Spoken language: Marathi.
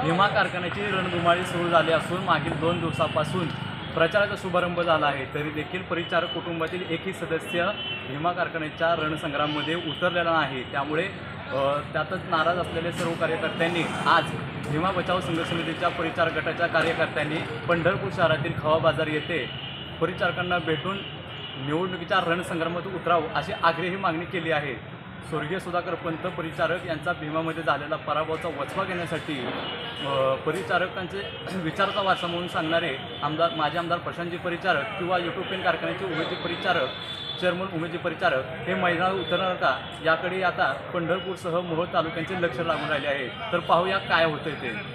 भीमा कारखान्याची रणधुमाळी सुरू झाली असून मागील 2 दिवसापासून प्रचाराचा शुभारंभ झाला आहे, तरी देखील परिचारक कुटुंबातील एकही सदस्य भीमा कारखान्याच्या रणसंग्राममध्ये उतरलेला नाही। त्यामुळे त्यातच नाराज असलेले सर्व कार्यकर्त्यांनी आज भीमा बचाव संघ समितीच्या परिचारक गटाच्या कार्यकर्त्यांनी पंढरपूर शहरातील खवा बाजार येथे परिचारकांना भेटून निवडणुकीच्या रणसंग्रामात उतरावं अशी आग्रही मागणी केली आहे। स्वर्गीय सुधाकर पंत परिचारक यांचा भीमामध्ये झालेला पराभवाचा वचपा घेण्यासाठी परिचारकांचे विचाराचा वारसा म्हणून सांगणारे माजी आमदार प्रशांतजी परिचारक किंवा यूट्यूब पेन कारखान्याचे उमेदजी परिचारक चेअरमन उमेदजी परिचारक हे मैदानावर उतरणार का, याकडे आता पंढरपूरसह मोहोळ तालुक्यांचे लक्ष लागून राहिले आहे। तर पाहूया काय होतंय ते।